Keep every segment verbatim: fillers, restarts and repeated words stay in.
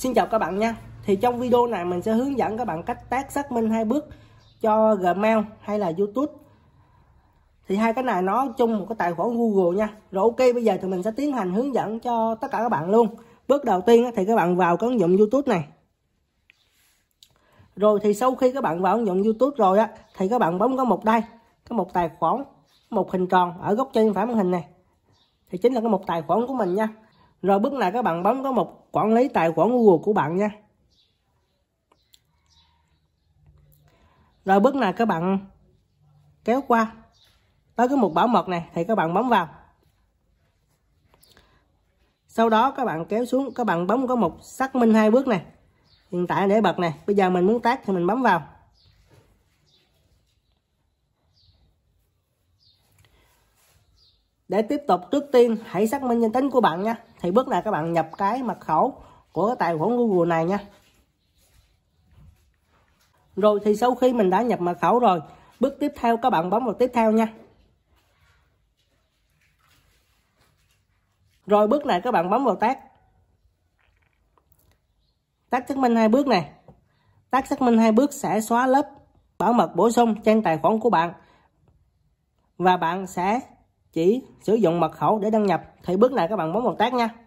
Xin chào các bạn nha. Thì trong video này mình sẽ hướng dẫn các bạn cách tác xác minh hai bước cho Gmail hay là YouTube. Thì hai cái này nó chung một cái tài khoản Google nha. Rồi ok, bây giờ thì mình sẽ tiến hành hướng dẫn cho tất cả các bạn luôn. Bước đầu tiên thì các bạn vào cái ứng dụng YouTube này. Rồi thì sau khi các bạn vào ứng dụng YouTube rồi á, thì các bạn bấm có một đây, có một tài khoản, một hình tròn ở góc trên phải màn hình này. Thì chính là cái một tài khoản của mình nha. Rồi bước này các bạn bấm có một quản lý tài khoản Google của bạn nha. Rồi bước này các bạn kéo qua tới cái mục bảo mật này thì các bạn bấm vào. Sau đó các bạn kéo xuống, các bạn bấm có một xác minh hai bước này. Hiện tại để bật này, bây giờ mình muốn tắt thì mình bấm vào. Để tiếp tục, trước tiên hãy xác minh danh tính của bạn nha. Thì bước này các bạn nhập cái mật khẩu của cái tài khoản Google này nha. Rồi thì sau khi mình đã nhập mật khẩu rồi, bước tiếp theo các bạn bấm vào tiếp theo nha. Rồi bước này các bạn bấm vào tắt. Tắt xác minh hai bước này. Tắt xác minh hai bước sẽ xóa lớp bảo mật bổ sung trên tài khoản của bạn. Và bạn sẽ chỉ sử dụng mật khẩu để đăng nhập. Thì bước này các bạn bấm vào tắt nha.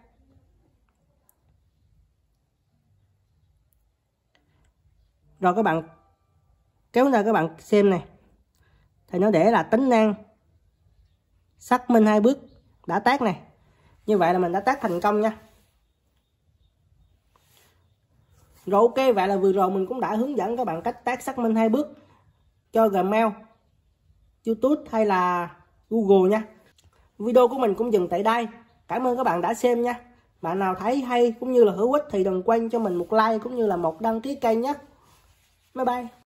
Rồi các bạn kéo ra các bạn xem này. Thì nó để là tính năng xác minh hai bước đã tắt này. Như vậy là mình đã tắt thành công nha. Rồi ok, vậy là vừa rồi mình cũng đã hướng dẫn các bạn cách tác xác minh hai bước cho Gmail, YouTube hay là Google nha. Video của mình cũng dừng tại đây. Cảm ơn các bạn đã xem nha. Bạn nào thấy hay cũng như là hữu ích thì đừng quên cho mình một like cũng như là một đăng ký kênh nhé. Bye bye.